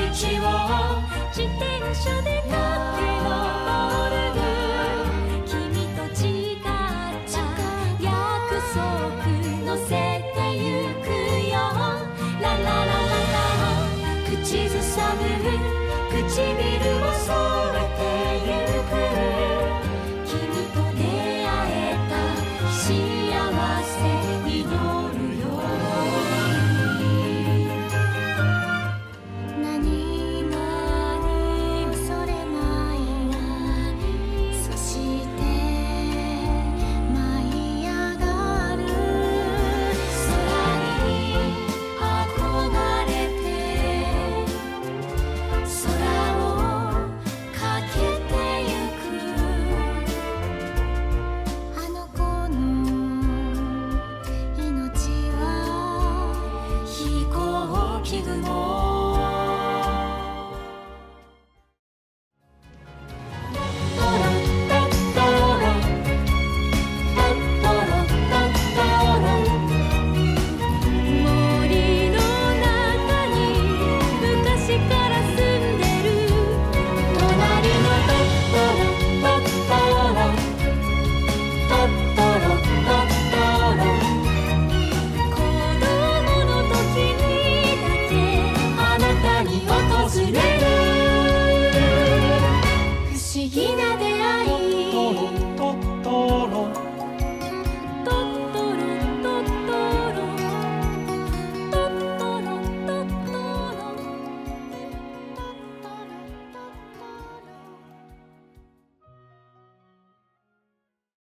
道を自転車で駆け上る君と誓った約束乗せてゆくよラララララ口ずさむ唇を添えてゆく君と出会えた幸せ祈るよ何も恐れないそして舞い上がる空に憧れて空をかけてゆくあの子の命は飛行機雲